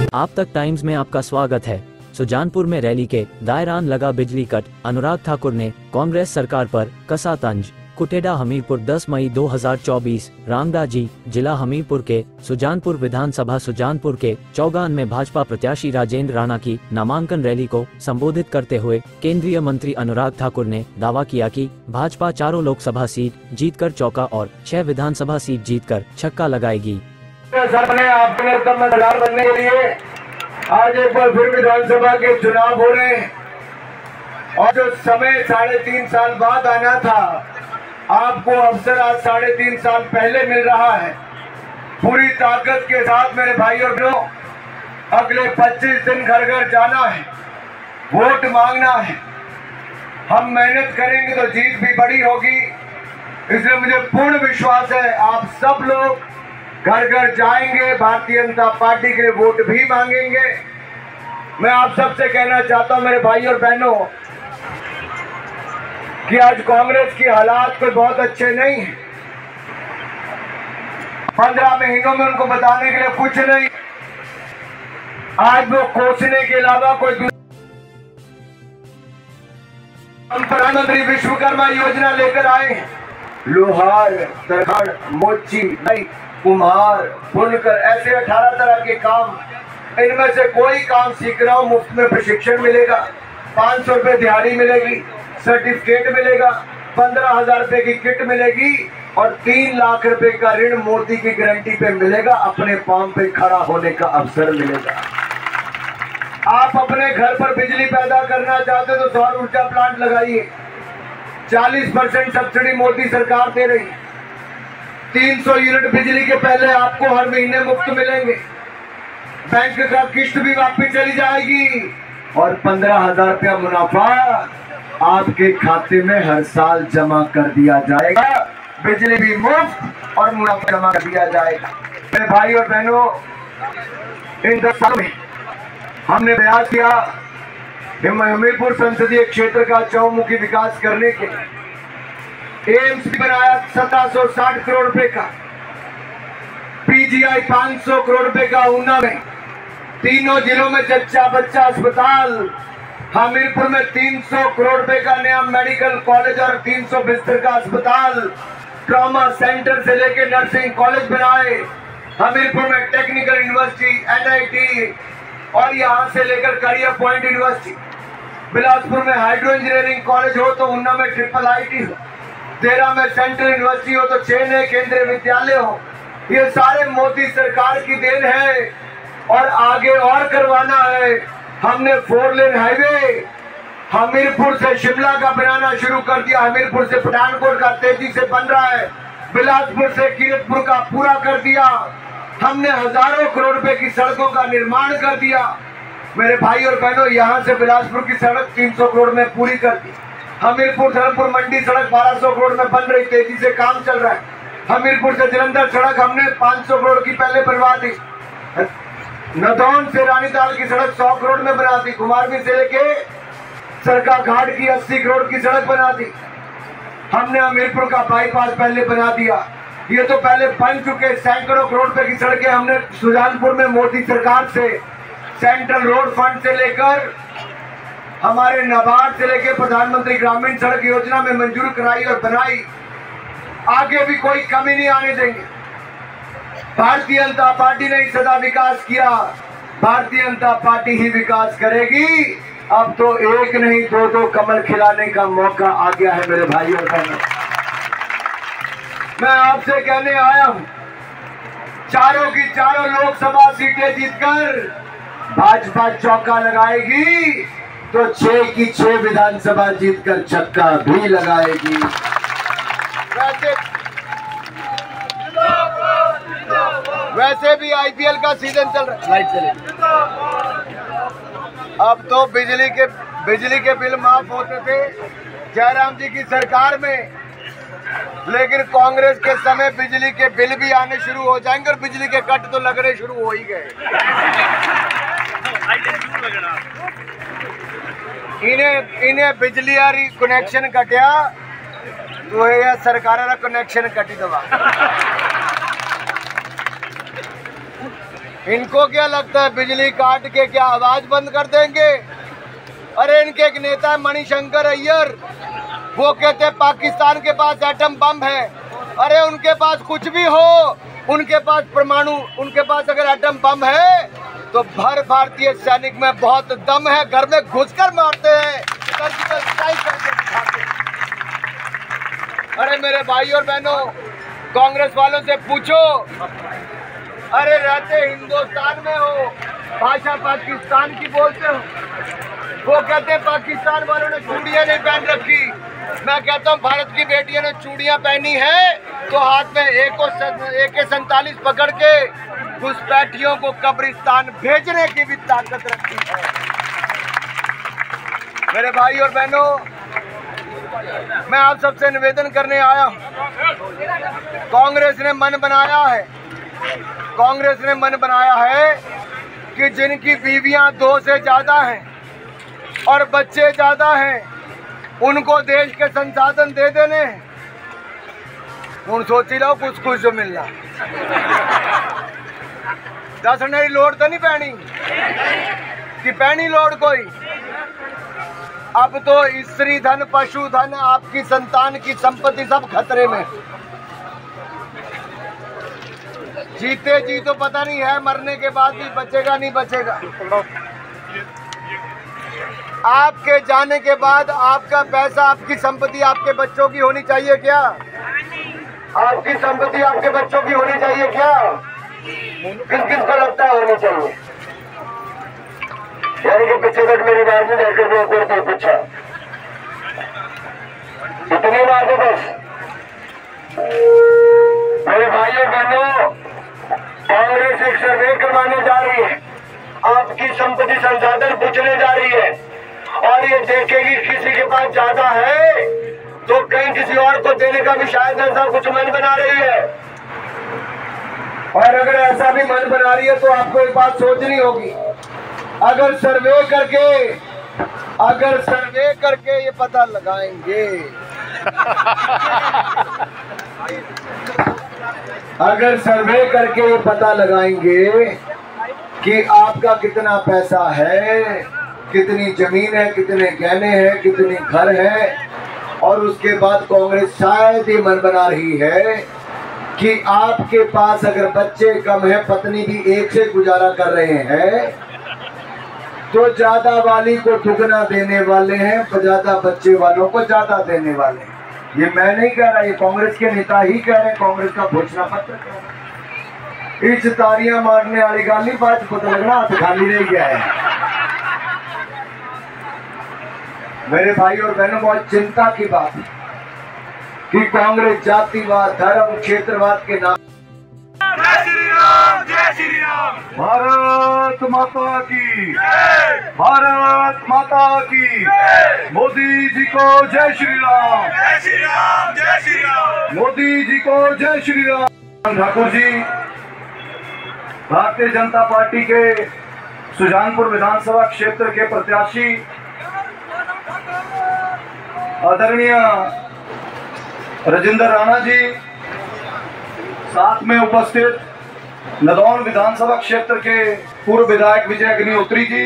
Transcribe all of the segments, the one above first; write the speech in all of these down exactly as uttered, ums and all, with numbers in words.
आप तक टाइम्स में आपका स्वागत है। सुजानपुर में रैली के दौरान लगा बिजली कट, अनुराग ठाकुर ने कांग्रेस सरकार पर कसा तंज। कुटेड़ा हमीरपुर दस मई दो हज़ार चौबीस। रामदा जी, जिला हमीरपुर के सुजानपुर विधानसभा सुजानपुर के चौगान में भाजपा प्रत्याशी राजेंद्र राणा की नामांकन रैली को संबोधित करते हुए केंद्रीय मंत्री अनुराग ठाकुर ने दावा किया कि भाजपा चारों लोकसभा सीट जीतकर चौका और छह विधानसभा सीट जीतकर छक्का लगाएगी। सर ने आपके मतदार बनने के लिए आज एक बार फिर विधानसभा के चुनाव हो रहे हैं और जो समय साढ़े तीन साल बाद आना था, आपको अवसर आज साढ़े तीन साल पहले मिल रहा है। पूरी ताकत के साथ मेरे भाई और बहनों, अगले पच्चीस दिन घर घर जाना है, वोट मांगना है। हम मेहनत करेंगे तो जीत भी बड़ी होगी। इसलिए मुझे पूर्ण विश्वास है आप सब लोग घर घर जाएंगे, भारतीय जनता पार्टी के लिए वोट भी मांगेंगे। मैं आप सबसे कहना चाहता हूं मेरे भाई और बहनों कि आज कांग्रेस की हालात कोई बहुत अच्छे नहीं है। पंद्रह महीनों में उनको बताने के लिए कुछ नहीं। आज वो कोसने के अलावा कोई हम प्रधानमंत्री विश्वकर्मा योजना लेकर आए हैं। लोहार, तरखड़, मोची, नई, कुम्हार, बुनकर, ऐसे अठारह तरह के काम। इनमें से कोई काम सीख रहा हो मुफ्त में प्रशिक्षण मिलेगा, पाँच सौ रुपये दिहाड़ी मिलेगी, सर्टिफिकेट मिलेगा, पंद्रह हजार रुपए की किट मिलेगी और तीन लाख रुपए का ऋण मोदी की गारंटी पे मिलेगा। अपने पांव पे खड़ा होने का अवसर मिलेगा। आप अपने घर पर बिजली पैदा करना चाहते तो सौर ऊर्जा प्लांट लगाइए। चालीस परसेंट सब्सिडी मोदी सरकार दे रही है। तीन सौ यूनिट बिजली के पहले आपको हर महीने मुफ्त मिलेंगे। बैंक का किस्त भी वापस चली जाएगी और पंद्रह हजार रुपया मुनाफा आपके खाते में हर साल जमा कर दिया जाएगा। बिजली भी मुफ्त और मुनाफा जमा कर दिया जाएगा। मेरे भाई और बहनों, इन दस सालों में हमने प्रयास किया हमीरपुर संसदीय क्षेत्र का चौमुखी विकास करने के लिए। एम्स भी बनाया सत्रह सौ साठ करोड़ रुपए का, पीजीआई पाँच सौ करोड़ रुपए का ऊना में, तीनों जिलों में जच्चा बच्चा अस्पताल, हमीरपुर में तीन सौ करोड़ रुपए का नया मेडिकल कॉलेज और तीन सौ बिस्तर का अस्पताल, ट्रॉमा सेंटर से लेकर नर्सिंग कॉलेज बनाए। हमीरपुर में टेक्निकल यूनिवर्सिटी, एनआईटी और यहां से लेकर करियर पॉइंट यूनिवर्सिटी। बिलासपुर में हाइड्रो इंजीनियरिंग कॉलेज हो तो उन्ना में ट्रिपल आईटी हो, देरा में सेंट्रल यूनिवर्सिटी हो तो छह नए केंद्रीय विद्यालय हो। ये सारे मोदी सरकार की देन है और आगे और करवाना है। हमने फोर लेन हाईवे हमीरपुर से शिमला का बनाना शुरू कर दिया। हमीरपुर से पठानकोट का तेजी से बन रहा है। बिलासपुर से कीरतपुर का पूरा कर दिया। हमने हजारों करोड़ रुपए की सड़कों का निर्माण कर दिया। मेरे भाई और बहनों, यहाँ से बिलासपुर की सड़क तीन सौ करोड़ में पूरी कर दी। हमीरपुर धर्मपुर मंडी सड़क बारह सौ करोड़ में बन रही, तेजी से काम चल रहा है। हमीरपुर से जलंधर सड़क हमने पाँच सौ करोड़ की पहले बनवा दी। नदौन से रानीताल की सड़क सौ करोड़ में बना दी। कुमारवी से लेके सरका घाट की अस्सी करोड़ की सड़क बना दी। हमने हमीरपुर का बाईपास पहले बना दिया। ये तो पहले बन चुके सैकड़ों करोड़ रुपए की सड़कें हमने सुजानपुर में मोदी सरकार से सेंट्रल रोड फंड से लेकर हमारे नाबार्ड से लेकर प्रधानमंत्री ग्रामीण सड़क योजना में मंजूर कराई और बनाई। आगे भी कोई कमी नहीं आने देंगे। भारतीय जनता पार्टी ने सदा विकास किया, भारतीय जनता पार्टी ही विकास करेगी। अब तो एक नहीं दो दो कमल खिलाने का मौका आ गया है मेरे भाई और बहनों। मैं आपसे कहने आया हूं, चारों की चारों लोकसभा सीटें जीतकर भाजपा चौका लगाएगी तो छह की छह विधानसभा जीतकर छक्का भी लगाएगी। वैसे वैसे भी आईपीएल का सीजन चल रहा है। अब तो बिजली के बिजली के बिल माफ होते थे जयराम जी की सरकार में, लेकिन कांग्रेस के समय बिजली के बिल भी आने शुरू हो जाएंगे और बिजली के कट तो लगने शुरू हो ही गए। इन्हें इन्हें बिजली यारी कनेक्शन कटिया तो ये सरकार का कनेक्शन कटी दवा। इनको क्या लगता है बिजली काट के क्या आवाज बंद कर देंगे? अरे इनके एक नेता है मणिशंकर अय्यर, वो कहते हैं पाकिस्तान के पास एटम बम है। अरे उनके पास कुछ भी हो, उनके पास परमाणु, उनके पास अगर एटम बम है तो भर भारतीय सैनिक में बहुत दम है, घर में घुसकर मारते हैं, सर्जिकल स्ट्राइक करके दिखाते हैं। अरे मेरे भाई और बहनों, कांग्रेस वालों से पूछो, अरे रहते हिंदुस्तान में हो, भाषा पाकिस्तान की बोलते हो। वो कहते हैं पाकिस्तान वालों ने चूड़ियां नहीं पहन रखी। मैं कहता हूँ भारत की बेटियों ने चूड़ियां पहनी है तो हाथ में ए के सैंतालीस पकड़ के घुसपैठियों को कब्रिस्तान भेजने की भी ताकत रखती है। मेरे भाई और बहनों, मैं आप सबसे निवेदन करने आया हूँ, कांग्रेस ने मन बनाया है कांग्रेस ने मन बनाया है कि जिनकी बीवियां दो से ज्यादा हैं और बच्चे ज्यादा हैं, उनको देश के संसाधन दे देने हैं। हूँ सोची लो कुछ कुछ जो मिलना दस नई लोड तो नहीं पैनी कि पैनी लोड कोई। अब तो स्त्री धन, पशु धन, आपकी संतान की संपत्ति सब खतरे में। जीते जी तो पता नहीं है, मरने के बाद भी बचेगा नहीं बचेगा। आपके जाने के बाद आपका पैसा, आपकी संपत्ति आपके बच्चों की होनी चाहिए क्या? आपकी संपत्ति आपके बच्चों की होनी चाहिए क्या? किस किस को लगता है होनी चाहिए? यानी कि पीछे तक मेरी बात नहीं जाकर कोई पूछा, इतनी बात है बस। मेरे भाइयों बहनों, कांग्रेस एक सर्वे करवाने जा रही है, आपकी संपत्ति संसाधन पूछने जा रही है और ये देखेगी किसी के पास ज्यादा है तो कहीं किसी और को देने का भी शायद ऐसा कुछ मन बना रही है। और अगर ऐसा भी मन बना रही है तो आपको एक बात सोचनी होगी, अगर सर्वे करके अगर सर्वे करके ये पता लगाएंगे अगर सर्वे करके ये पता लगाएंगे कि आपका कितना पैसा है, कितनी जमीन है, कितने गहने हैं, कितने घर है, और उसके बाद कांग्रेस शायद ये मन बना रही है कि आपके पास अगर बच्चे कम है, पत्नी भी एक से गुजारा कर रहे हैं, तो ज्यादा वाली को दुगना देने वाले हैं, ज्यादा बच्चे वालों को ज्यादा देने वाले हैं। ये मैं नहीं कह रहा, ये कांग्रेस के नेता ही कह रहे हैं, कांग्रेस का घोषणा पत्र कह रहा है। इस तारियां मारने वाली गाली बात पता लगना हाथ खाली रह गया है। मेरे भाई और बहनों, बहुत चिंता की बात है कि कांग्रेस जातिवाद, धर्म, क्षेत्रवाद के नाम जय श्री राम, जय श्री राम। भारत माता की, भारत माता की, मोदी जी को जय श्री राम, जय श्री राम, जय श्री राम। मोदी जी को जय श्री राम। ठाकुर जी भारतीय जनता पार्टी के सुजानपुर विधानसभा क्षेत्र के प्रत्याशी आदरणीय राजेंद्र राणा जी, साथ में उपस्थित नदौन विधानसभा क्षेत्र के पूर्व विधायक विजय अग्निहोत्री जी,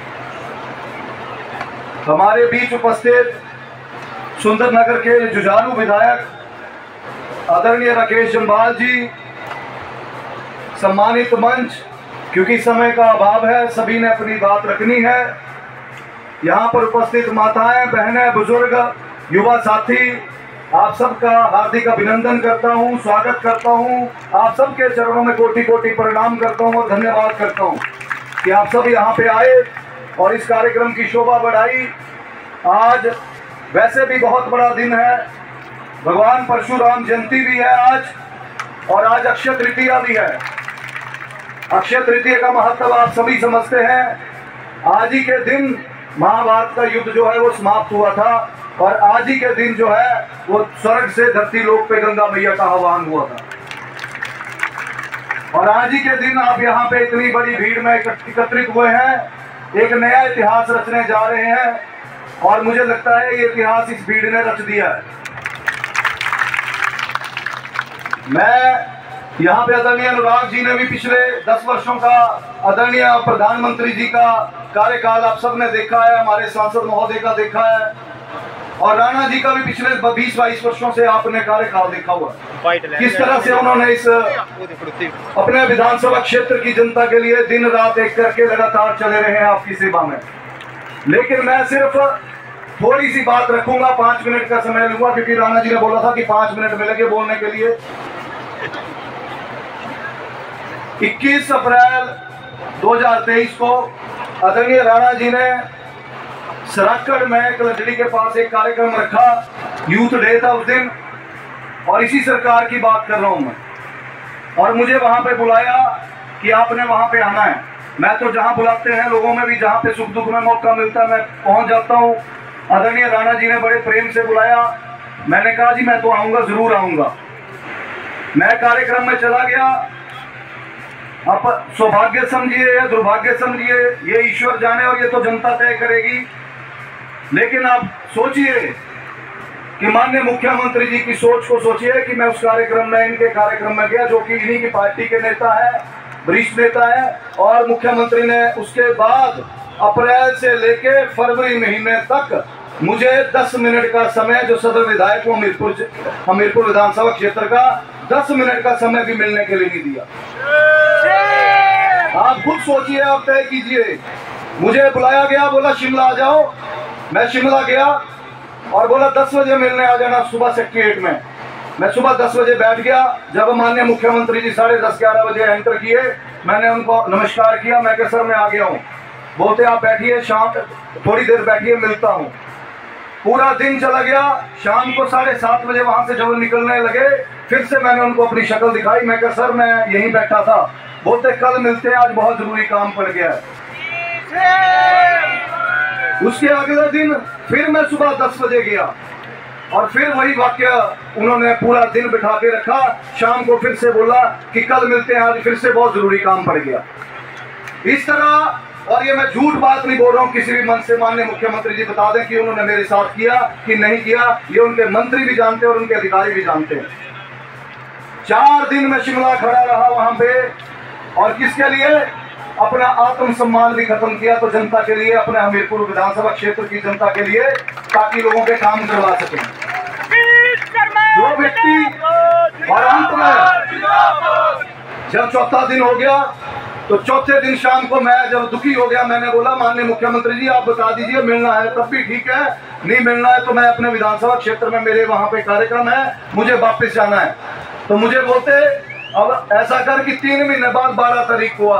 हमारे बीच उपस्थित सुंदरनगर के जुझारू विधायक आदरणीय राकेश जम्वाल जी, सम्मानित मंच, क्योंकि समय का अभाव है सभी ने अपनी बात रखनी है। यहाँ पर उपस्थित माताएं, बहनें, बुजुर्ग, युवा साथी, आप सबका हार्दिक अभिनंदन करता हूँ, स्वागत करता हूँ। आप सबके चरणों में कोटि कोटि प्रणाम करता हूँ और धन्यवाद करता हूँ कि आप सब यहाँ पे आए और इस कार्यक्रम की शोभा बढ़ाई। आज वैसे भी बहुत बड़ा दिन है, भगवान परशुराम जयंती भी है आज, और आज अक्षय तृतीया भी है। अक्षय तृतीया का महत्व आप सभी समझते हैं। आज ही के दिन महाभारत का युद्ध जो है वो समाप्त हुआ था और आज ही के दिन जो है वो स्वर्ग से धरती लोक पे गंगा मैया का आह्वान हुआ था। और आज ही के दिन आप यहाँ पे इतनी बड़ी भीड़ में एकत्रित हुए हैं, एक नया इतिहास रचने जा रहे हैं, और मुझे लगता है ये इतिहास इस भीड़ ने रच दिया है। मैं यहाँ पे आदरणीय अनुराग जी ने भी पिछले दस वर्षों का आदरणीय प्रधानमंत्री जी का कार्यकाल आप सबने देखा है, हमारे सांसद महोदय का देखा है, और राणा जी का भी पिछले बीस बाईस वर्षों से आपने कार्यकाल देखा हुआ है। किस तरह से उन्होंने इस अपने विधानसभा क्षेत्र की जनता के लिए दिन रात एक करके लगातार चले रहे हैं आपकी सेवा में। लेकिन मैं सिर्फ थोड़ी सी बात रखूंगा, पांच मिनट का समय लूंगा, क्योंकि राणा जी ने बोला था कि पांच मिनट मिलेंगे बोलने के लिए। इक्कीस अप्रैल दो हज़ार तेईस को आदरणीय राणा जी ने सराकड़ में कलटड़ी के पास एक कार्यक्रम रखा, यूथ डे था उस दिन, और इसी सरकार की बात कर रहा हूं मैं। और मुझे वहां पे बुलाया कि आपने वहां पे आना है। मैं तो जहां बुलाते हैं लोगों में भी, जहां पे सुख दुख में मौका मिलता है मैं पहुंच जाता हूं। आदरणीय राणा जी ने बड़े प्रेम से बुलाया, मैंने कहा जी मैं तो आऊंगा, जरूर आऊंगा। मैं कार्यक्रम में चला गया। आप सौभाग्य समझिए या दुर्भाग्य समझिए, ये ईश्वर जाने और ये तो जनता तय करेगी। लेकिन आप सोचिए कि माननीय मुख्यमंत्री जी की सोच को सोचिए कि मैं उस कार्यक्रम में, इनके कार्यक्रम में गया, जो कि इन्हीं की पार्टी के नेता है, वरिष्ठ नेता है, और मुख्यमंत्री ने उसके बाद अप्रैल से लेके फरवरी महीने तक मुझे दस मिनट का समय, जो सदर विधायक को हमीरपुर हमीरपुर विधानसभा क्षेत्र का दस मिनट का समय भी मिलने के लिए नहीं दिया। आप खुद सोचिए, आप तय कीजिए। मुझे बुलाया गया, बोला शिमला आ जाओ। मैं शिमला गया और बोला दस बजे मिलने आ जाना सुबह सेक्रेटरीट में। मैं सुबह दस बजे बैठ गया। जब माननीय मुख्यमंत्री जी साढ़े दस ग्यारह बजे एंटर किए, मैंने उनको नमस्कार किया। मैं कहा सर मैं आ गया हूँ। बोलते आप बैठिए, शाम थोड़ी देर बैठिए, मिलता हूँ। पूरा दिन चला गया। शाम को साढ़े सात बजे वहां से जब निकलने लगे, फिर से मैंने उनको अपनी शक्ल दिखाई। मैं कहा सर मैं यहीं बैठा था। बोलते कल मिलते हैं, आज बहुत जरूरी काम पड़ गया है। उसके अगले दिन फिर मैं सुबह दस बजे गया और फिर वही वाक्य उन्होंने पूरा दिन बिठा के रखा। शाम को फिर से बोला कि कल मिलते हैं, आज फिर से बहुत जरूरी काम पड़ गया। इस तरह, और ये मैं झूठ बात नहीं बोल रहा हूँ किसी भी मन से, माननीय मुख्यमंत्री जी बता दें कि उन्होंने मेरे साथ किया कि नहीं किया, ये उनके मंत्री भी जानते हैं और उनके अधिकारी भी जानते हैं। चार दिन मैं शिमला खड़ा रहा वहां पे, और किसके लिए? अपना आत्मसम्मान भी खत्म किया, तो जनता के लिए, अपने हमीरपुर विधानसभा क्षेत्र की जनता के लिए, ताकि लोगों के काम करवा सकें। जो व्यक्ति, और अंत में जब चौथा दिन हो गया, तो चौथे दिन शाम को मैं जब दुखी हो गया, मैंने बोला माननीय मुख्यमंत्री जी आप बता दीजिए, मिलना है तब भी ठीक है, नहीं मिलना है तो मैं अपने विधानसभा क्षेत्र में, मेरे वहां पे कार्यक्रम है, मुझे वापस जाना है। तो मुझे बोलते अब ऐसा कर कि तीन महीने बाद बारह तारीख हुआ,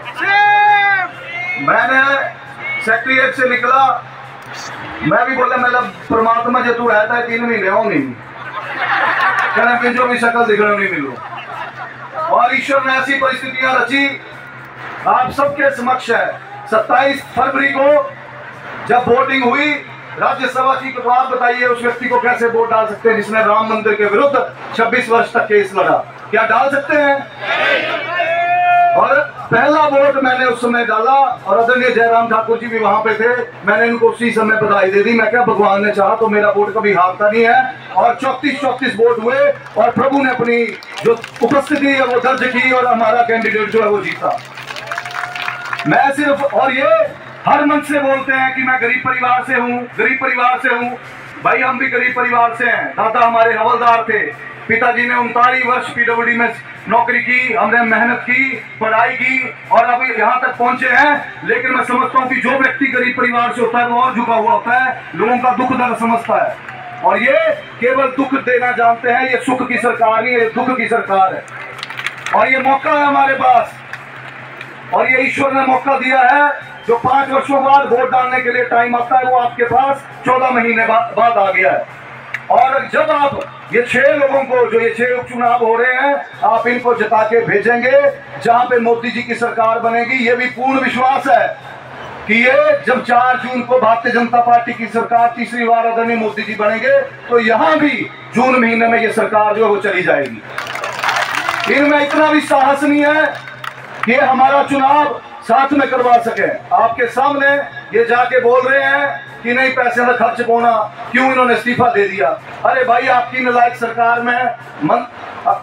मैंने सेक्रेटरीट से निकला। मैं भी बोला मतलब परमात्मा जो तू रहता है तीन महीने हो नहीं, कहना जो भी शक्ल दिख रहा नहीं मिलो। और ईश्वर ने ऐसी परिस्थितियां रची, आप सबके समक्ष है। सत्ताईस फरवरी को जब वोटिंग हुई राज्यसभा की, तो आप बताइए उस व्यक्ति को कैसे वोट डाल सकते हैं जिसने राम मंदिर के विरुद्ध छब्बीस वर्ष तक केस लड़ा? क्या डाल सकते हैं? और पहला वोट मैंने उस समय डाला, और आदरणीय जयराम ठाकुर जी भी वहां पे थे। मैंने इनको उसी समय बधाई दे दी। मैं क्या, भगवान ने चाहा तो मेरा वोट कभी हारता नहीं है। और चौतीस चौतीस वोट हुए और प्रभु ने अपनी जो उपस्थिति है वो दर्ज की, और हमारा कैंडिडेट जो है वो जीता। मैं सिर्फ, और ये हर मंच से बोलते हैं कि मैं गरीब परिवार से हूँ, गरीब परिवार से हूँ। भाई हम भी गरीब परिवार से हैं। दादा हमारे हवलदार थे, पिताजी ने उनतालीस वर्ष पीडब्ल्यूडी में नौकरी की, हमने मेहनत की, पढ़ाई की, और अभी यहाँ तक पहुंचे हैं। लेकिन मैं समझता हूँ कि जो व्यक्ति गरीब परिवार से होता है वो और झुका हुआ होता है, लोगों का दुख दर्द समझता है, और ये केवल दुख देना जानते हैं। ये सुख की सरकार नहीं है, ये दुख की सरकार है। और ये मौका है हमारे पास, और ये ईश्वर ने मौका दिया है। जो पांच वर्षों बाद वोट डालने के लिए टाइम आता है, वो आपके पास चौदह महीने बाद आ गया है। और जब आप ये छह लोगों को, जो ये छह उपचुनाव हो रहे हैं, आप इनको जिता के भेजेंगे जहां पे मोदी जी की सरकार बनेगी। ये भी पूर्ण विश्वास है कि ये जब चार जून को भारतीय जनता पार्टी की सरकार तीसरी बार आदरणीय मोदी जी बनेंगे, तो यहां भी जून महीने में ये सरकार जो है वो चली जाएगी। इनमें इतना भी साहस नहीं है कि हमारा चुनाव साथ में करवा सके। आपके सामने ये जाके बोल रहे हैं कि नहीं पैसे का खर्च होना, क्यों इन्होंने इस्तीफा दे दिया। अरे भाई आपकी नालायक सरकार में मन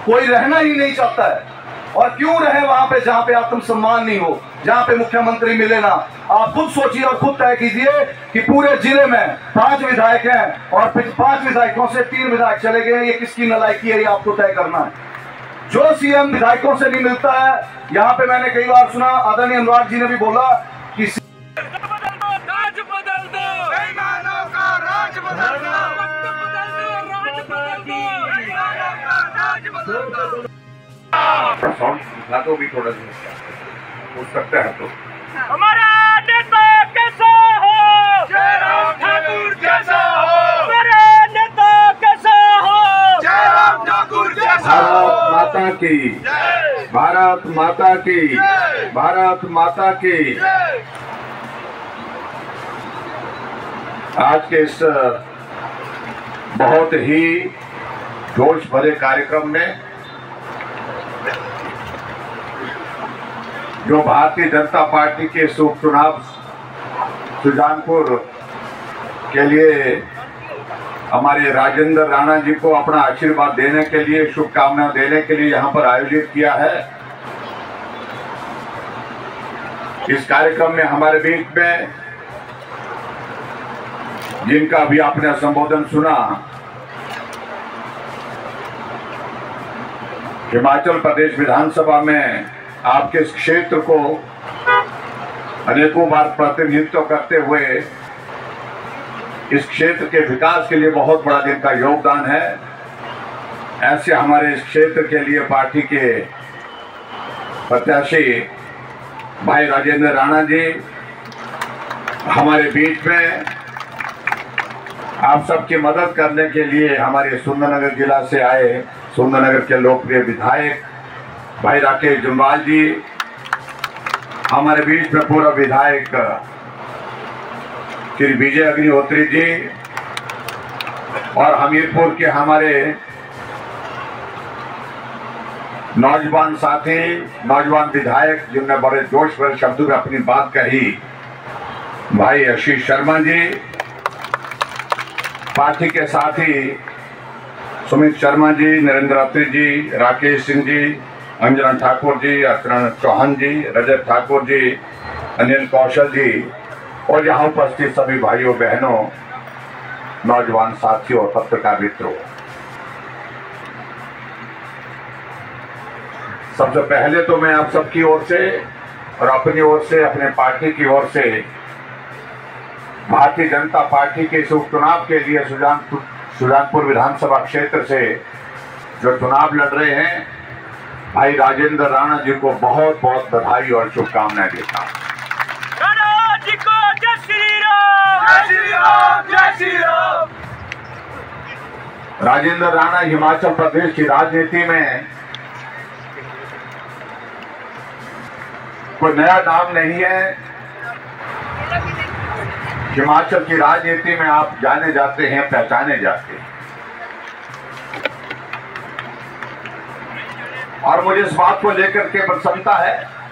कोई रहना ही नहीं चाहता है। और क्यों रहे वहां पे जहां पे आत्मसम्मान नहीं हो, जहां पे मुख्यमंत्री मिले ना। आप खुद सोचिए और खुद तय कीजिए कि पूरे जिले में पांच विधायक हैं और पांच विधायकों से तीन विधायक चले गए, ये किसकी नालायकी है, ये आपको तय करना है। जो सीएम विधायकों से नहीं मिलता है, यहाँ पे मैंने कई बार सुना, आदरणीय अनुराग जी ने भी बोला कि राज बदल दो, बेईमानों का राज बदल दो, वक्त बदल दो, राज बदल दो, बेईमानों का राज बदल दो। साउंड दिखा दो भी थोड़ा सा हो सकता है तो। हमारा नेता कैसा हो, जयराम ठाकुर जैसा हो, हमारा नेता कैसा हो, जयराम ठाकुर जैसा हो। भारत माता की, भारत माता की, भारत माता की। आज के इस बहुत ही जोश भरे कार्यक्रम में जो भारतीय जनता पार्टी के इस उपचुनाव सुजानपुर के लिए हमारे राजेंद्र राणा जी को अपना आशीर्वाद देने के लिए, शुभकामना देने के लिए यहाँ पर आयोजित किया है। इस कार्यक्रम में हमारे बीच में जिनका भी आपने संबोधन सुना, हिमाचल प्रदेश विधानसभा में आपके इस क्षेत्र को अनेकों बार प्रतिनिधित्व करते हुए इस क्षेत्र के विकास के लिए बहुत बड़ा जिनका योगदान है, ऐसे हमारे इस क्षेत्र के लिए पार्टी के प्रत्याशी भाई राजेंद्र राणा जी हमारे बीच में आप सबकी मदद करने के लिए हमारे सुंदरनगर जिला से आए सुंदरनगर के लोकप्रिय विधायक भाई राकेश जुम्बाल जी, हमारे बीच में पूर्व विधायक श्री विजय अग्निहोत्री जी और हमीरपुर के हमारे नौजवान साथी, नौजवान विधायक जिनने बड़े जोश भरे शब्दों में अपनी बात कही, भाई आशीष शर्मा जी, पार्टी के साथी सुमित शर्मा जी, नरेंद्र अत्री जी, राकेश सिंह जी, अंजना ठाकुर जी, अर्चना चौहान जी, रजत ठाकुर जी, अनिल कौशल जी और यहाँ उपस्थित सभी भाइयों बहनों, नौजवान साथियों और पत्रकार मित्रों, सबसे पहले तो मैं आप सबकी ओर से और अपनी ओर से, अपने पार्टी की ओर से भारतीय जनता पार्टी के इस उपचुनाव के लिए सुजानपुर सुजानपुर विधानसभा क्षेत्र से जो चुनाव लड़ रहे हैं, भाई राजेंद्र राणा जी को बहुत बहुत बधाई और शुभकामनाएं देता हूं। राणा जी को जय श्री राम, जय श्री राम, जय श्री राम। राजेंद्र राणा हिमाचल प्रदेश की राजनीति में कोई नया नाम नहीं है। हिमाचल की राजनीति में आप जाने जाते हैं, पहचाने जाते हैं। और मुझे इस बात को लेकर के प्रसन्नता है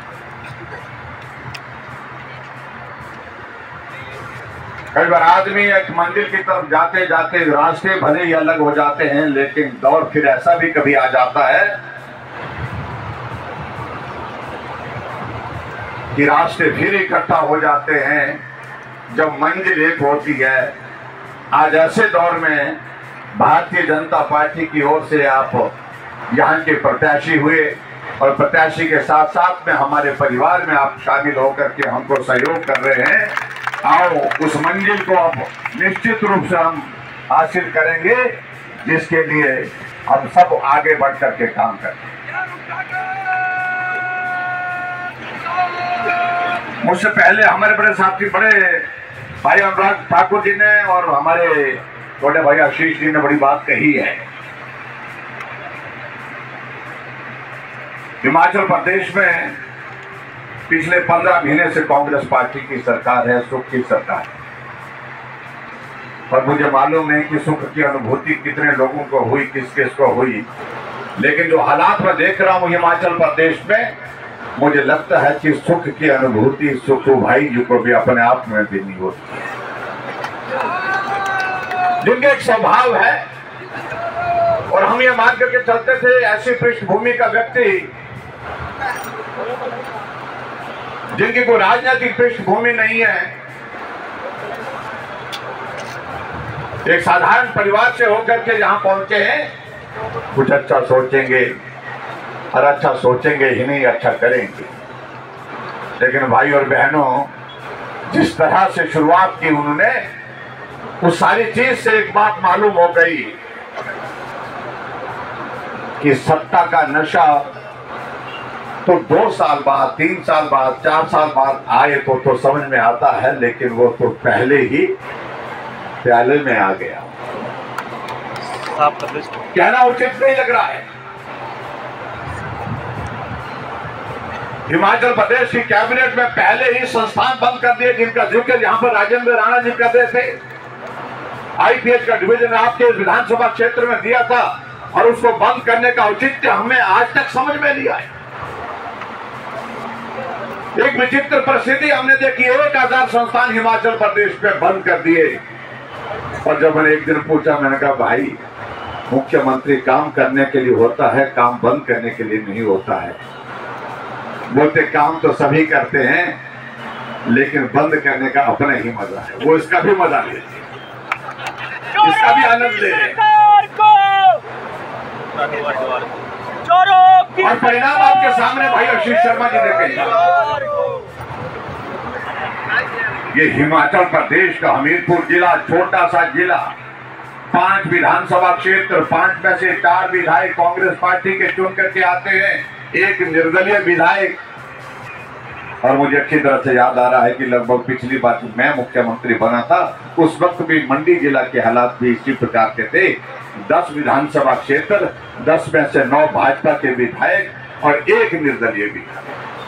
कई बार आदमी एक मंदिर की तरफ जाते जाते रास्ते भले ही अलग हो जाते हैं, लेकिन दौर फिर ऐसा भी कभी आ जाता है कि रास्ते फिर इकट्ठा हो जाते हैं जब मंजिल एक होती है। आज ऐसे दौर में भारतीय जनता पार्टी की ओर से आप यहाँ के प्रत्याशी हुए और प्रत्याशी के साथ साथ में हमारे परिवार में आप शामिल होकर के हमको सहयोग कर रहे हैं। आओ उस मंजिल को अब निश्चित रूप से हम हासिल करेंगे, जिसके लिए हम सब आगे बढ़ करके काम करें। मुझसे पहले हमारे बड़े साथी, बड़े भाई अनुराग ठाकुर जी ने और हमारे छोटे भाई आशीष जी ने बड़ी बात कही है। हिमाचल प्रदेश में पिछले पंद्रह महीने से कांग्रेस पार्टी की सरकार है, सुख की सरकार है। और मुझे मालूम नहीं कि सुख की अनुभूति कितने लोगों को हुई, किस किस को हुई, लेकिन जो हालात मैं देख रहा हूं हिमाचल प्रदेश में, मुझे लगता है कि सुख की अनुभूति सुखू भाई जी को भी अपने आप में देनी होती है। जिनका एक स्वभाव है और हम ये मान करके चलते थे ऐसी पृष्ठभूमि का व्यक्ति जिनकी कोई राजनीतिक पृष्ठभूमि नहीं है, एक साधारण परिवार से होकर के यहां पहुंचे हैं, कुछ अच्छा सोचेंगे और अच्छा सोचेंगे ही नहीं अच्छा करेंगे। लेकिन भाई और बहनों, जिस तरह से शुरुआत की उन्होंने, उस सारी चीज से एक बात मालूम हो गई कि सत्ता का नशा तो दो साल बाद, तीन साल बाद, चार साल बाद आए तो तो समझ में आता है, लेकिन वो तो पहले ही प्याले में आ गया। कहना उचित नहीं लग रहा है। हिमाचल प्रदेश की कैबिनेट में पहले ही संस्थान बंद कर दिए जिनका जिक्र यहां पर राजेंद्र राणा जी कर रहे थे। आईपीएच का डिवीजन आपके विधानसभा क्षेत्र में दिया था और उसको बंद करने का औचित्य हमें आज तक समझ में नहीं आया। एक विचित्र परिस्थिति हमने देखी, एक हजार संस्थान हिमाचल प्रदेश में बंद कर दिए। और जब मैंने एक दिन पूछा, मैंने कहा भाई, मुख्यमंत्री काम करने के लिए होता है, काम बंद करने के लिए नहीं होता है। बोलते काम तो सभी करते हैं, लेकिन बंद करने का अपना ही मजा है, वो इसका भी मजा ले, इसका भी आनंद ले। और परिणाम आपके सामने भाई आशीष शर्मा जी ने कही। ये हिमाचल प्रदेश का हमीरपुर जिला, छोटा सा जिला, पांच विधानसभा क्षेत्र, पांच में से चार विधायक कांग्रेस पार्टी के चुन करके आते हैं, एक निर्दलीय विधायक। और मुझे अच्छी तरह से याद आ रहा है कि लगभग पिछली बार मैं मुख्यमंत्री बना था, उस वक्त भी मंडी जिला के हालात भी इसी प्रकार के थे। दस विधानसभा क्षेत्र, दस में से नौ भाजपा के विधायक और एक निर्दलीय विधायक।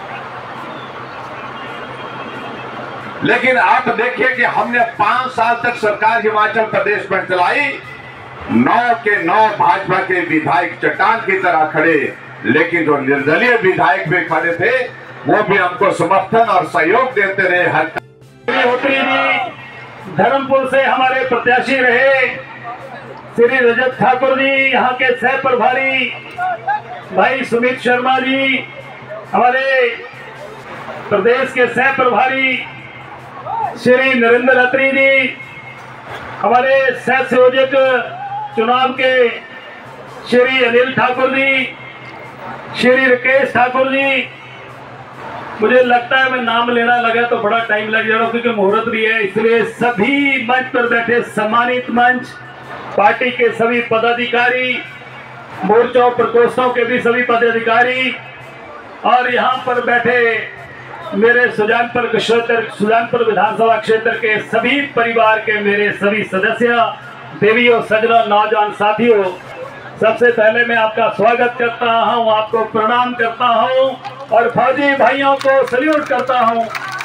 लेकिन आप देखिए कि हमने पांच साल तक सरकार हिमाचल प्रदेश में चलाई, नौ के नौ भाजपा के विधायक चट्टान की तरह खड़े, लेकिन जो निर्दलीय विधायक भी खड़े थे वो भी हमको समर्थन और सहयोग देते रहे। हर होत्री जी धर्मपुर से हमारे प्रत्याशी रहे, श्री रजत ठाकुर जी यहाँ के सह प्रभारी, भाई सुमित शर्मा जी हमारे प्रदेश के सह प्रभारी, श्री नरेंद्र अत्री जी हमारे सह संयोजक चुनाव के, श्री अनिल ठाकुर जी, श्री राकेश ठाकुर जी। मुझे लगता है मैं नाम लेना लगा तो बड़ा टाइम लग जाएगा क्योंकि मुहूर्त भी है, इसलिए सभी मंच पर बैठे सम्मानित मंच, पार्टी के सभी पदाधिकारी, मोर्चों प्रकोष्ठों के भी सभी पदाधिकारी और यहाँ पर बैठे मेरे सुजानपुर क्षेत्र, सुजानपुर विधानसभा क्षेत्र के सभी परिवार के मेरे सभी सदस्य, देवियों, सज्जनों, नौजवान साथियों, सबसे पहले मैं आपका स्वागत करता हूं, आपको प्रणाम करता हूं और फौजी भाइयों को सल्यूट करता हूं।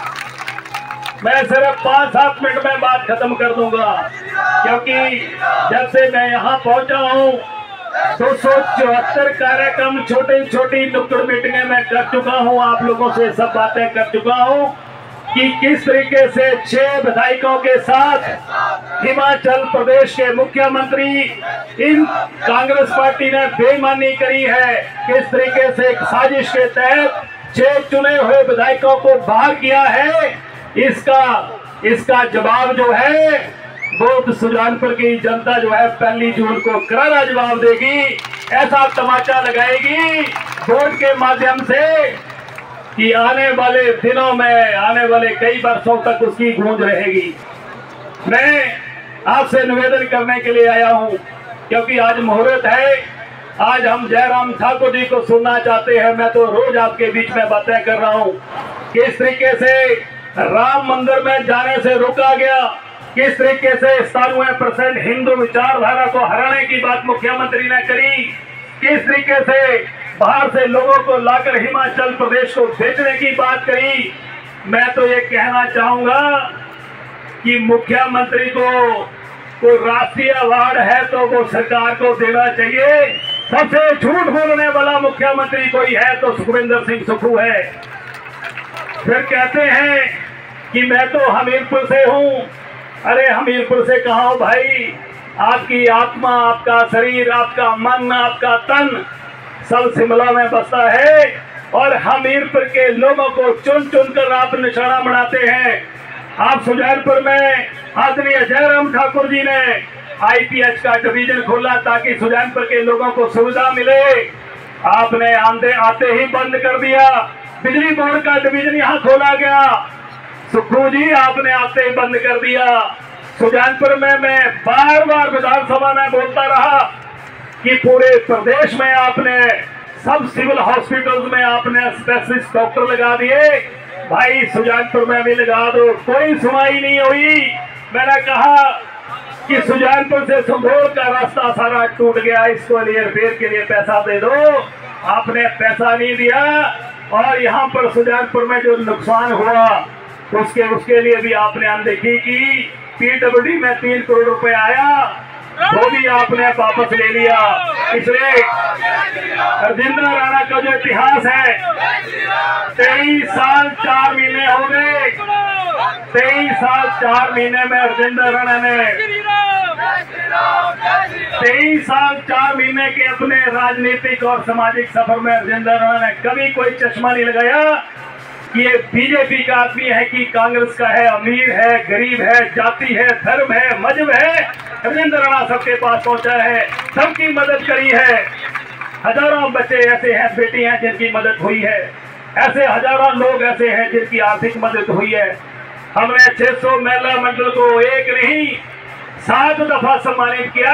मैं सिर्फ पाँच सात मिनट में बात खत्म कर दूंगा क्योंकि जब से मैं यहां पहुंचा हूं दो सौ चौहत्तर कार्यक्रम, छोटी छोटी नुक्कड़ मीटिंगें मैं कर चुका हूं, आप लोगों से सब बातें कर चुका हूं कि किस तरीके से छह विधायकों के साथ हिमाचल प्रदेश के मुख्यमंत्री इन कांग्रेस पार्टी ने बेईमानी करी है, किस तरीके से एक साजिश के तहत छह चुने हुए विधायकों को बाहर किया है। इसका इसका जवाब जो है वो सुजानपुर की जनता जो है पहली जून को करारा जवाब देगी, ऐसा तमाचा लगाएगी वोट के माध्यम से कि आने वाले दिनों में, आने वाले कई वर्षों तक उसकी गूंज रहेगी। मैं आपसे निवेदन करने के लिए आया हूं क्योंकि आज मुहूर्त है, आज हम जयराम ठाकुर जी को सुनना चाहते हैं। मैं तो रोज आपके बीच में बातें कर रहा हूं, किस तरीके से राम मंदिर में जाने से रोका गया, किस तरीके से सतानवे परसेंट हिंदू विचारधारा को हराने की बात मुख्यमंत्री ने करी, किस तरीके से बाहर से लोगों को लाकर हिमाचल प्रदेश को बेचने की बात करी। मैं तो ये कहना चाहूंगा कि मुख्यमंत्री को कोई राष्ट्रीय अवार्ड है तो वो सरकार को देना चाहिए। सबसे झूठ बोलने वाला मुख्यमंत्री कोई है तो सुखविंदर सिंह सुक्खू है। फिर कहते हैं कि मैं तो हमीरपुर से हूं। अरे हमीरपुर से कहा हो भाई, आपकी आत्मा, आपका शरीर, आपका मन, आपका तन सब शिमला में बसता है और हमीरपुर के लोगों को चुन चुन कर आप निशाना बनाते हैं। आप सुजानपुर में आदरणीय जयराम ठाकुर जी ने आईपीएच का डिवीजन खोला ताकि सुजानपुर के लोगों को सुविधा मिले। आपने आंधे आते ही बंद कर दिया। बिजली बोर्ड का डिवीजन यहाँ खोला गया, सुखू जी आपने आते ही बंद कर दिया। सुजानपुर में मैं बार बार विधानसभा में बोलता रहा कि पूरे प्रदेश में आपने सब सिविल हॉस्पिटल्स में आपने स्पेशलिस्ट डॉक्टर लगा दिए, भाई सुजानपुर में भी लगा दो। कोई सुनवाई नहीं हुई। मैंने कहा कि सुजानपुर से संभोल का रास्ता सारा टूट गया, इसको लिए रिपेयर के लिए पैसा दे दो। आपने पैसा नहीं दिया और यहाँ पर सुजानपुर में जो नुकसान हुआ उसके उसके लिए भी आपने अनदेखी की। पीडब्ल्यूडी में तीन करोड़ रुपए आया, वो भी आपने वापस ले लिया। इसलिए राजेंद्र राणा का जो इतिहास है, तेईस साल चार महीने हो गए, तेईस साल चार महीने में राजेंद्र राणा ने तेईस साल चार महीने के अपने राजनीतिक और सामाजिक सफर में राजेंद्र राणा ने कभी कोई चश्मा नहीं लगाया कि ये बीजेपी का आदमी है कि कांग्रेस का है, अमीर है, गरीब है, जाति है, धर्म है, मजहब है। राजेंद्र राणा सबके पास पहुंचा है, सबकी मदद करी है। हजारों बच्चे ऐसे हैं, बेटियां जिनकी मदद हुई है, ऐसे हजारों लोग ऐसे हैं जिनकी आर्थिक मदद हुई है। हमने छह सौ महिला मंडल को एक नहीं सात दफा सम्मानित किया,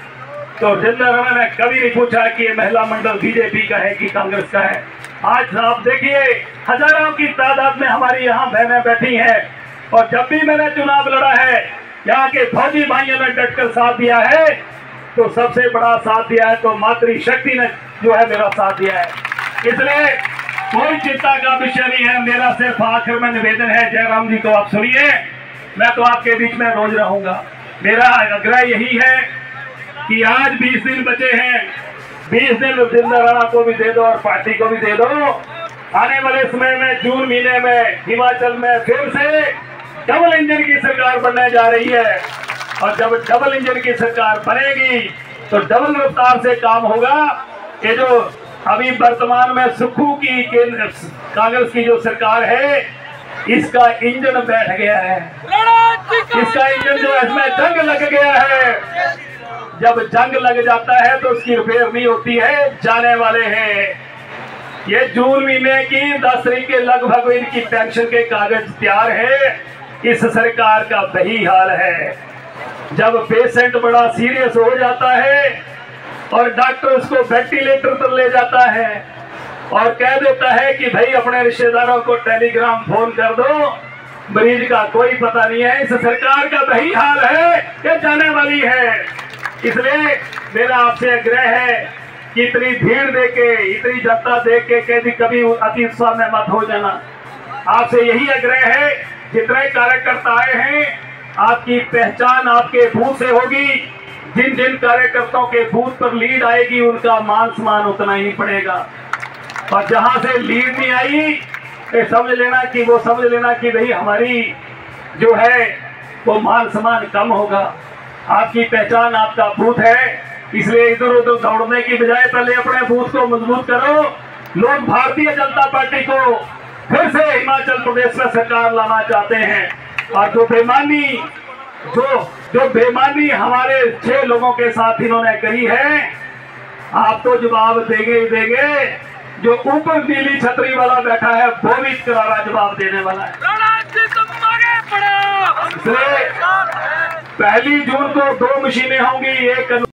तो राजेंद्र राणा ने कभी नहीं पूछा कि ये महिला मंडल बीजेपी का है कि कांग्रेस का है। आज आप देखिए हजारों की तादाद में हमारी यहाँ बहनें बैठी हैं और जब भी मैंने चुनाव लड़ा है यहाँ के फौजी भाइयों ने डटकर साथ दिया है, तो सबसे बड़ा साथ दिया है तो मातृ शक्ति ने जो है मेरा साथ दिया है। इसलिए कोई चिंता का विषय नहीं है। मेरा सिर्फ आखिर में निवेदन है, जयराम जी को आप सुनिए, मैं तो आपके बीच में रोज रहूंगा। मेरा आग्रह यही है कि आज बीस दिन बचे हैं, बीस दिन राजेंद्र राणा को भी दे दो और पार्टी को भी दे दो। आने वाले समय में जून महीने में हिमाचल में फिर से डबल इंजन की सरकार बनने जा रही है और जब डबल इंजन की सरकार बनेगी तो डबल रफ्तार से काम होगा। ये जो अभी वर्तमान में सुखू की कांग्रेस की जो सरकार है, इसका इंजन बैठ गया है, इसका इंजन जो है इसमें जंग लग गया है। जब जंग लग जाता है तो उसकी रिपेयर नहीं होती है, जाने वाले हैं। ये जून महीने की दस तारीख के लगभग इनकी पेंशन के कागज तैयार है। इस सरकार का वही हाल है। जब पेशेंट बड़ा सीरियस हो जाता है और डॉक्टर उसको वेंटिलेटर पर ले जाता है और कह देता है कि भाई अपने रिश्तेदारों को टेलीग्राम फोन कर दो, मरीज का कोई पता नहीं है। इस सरकार का वही हाल है, ये जाने वाली है। इसलिए मेरा आपसे आग्रह है कि इतनी भीड़ देके, इतनी जनता देख के कभी कभी अति उत्साह में मत हो जाना। आपसे यही आग्रह है, जितने कार्यकर्ता आए हैं आपकी पहचान आपके बूथ से होगी। जिन जिन कार्यकर्ताओं के बूथ पर लीड आएगी उनका मान सम्मान उतना ही पड़ेगा, और जहां से लीड नहीं आई तो समझ लेना कि वो समझ लेना कि भाई हमारी जो है वो मान सम्मान कम होगा। आपकी पहचान आपका बूथ है, इसलिए इधर उधर दौड़ने की बजाय पहले अपने बूथ को मजबूत करो। लोग भारतीय जनता पार्टी को फिर से हिमाचल प्रदेश में सरकार लाना चाहते हैं, और जो बेईमानी जो जो बेईमानी हमारे छह लोगों के साथ इन्होंने करी है, आप तो जवाब देंगे ही देंगे। जो ऊपर नीली छतरी वाला बैठा है वो भी करारा जवाब देने वाला है। इसलिए पहली जून को दो मशीनें होंगी, एक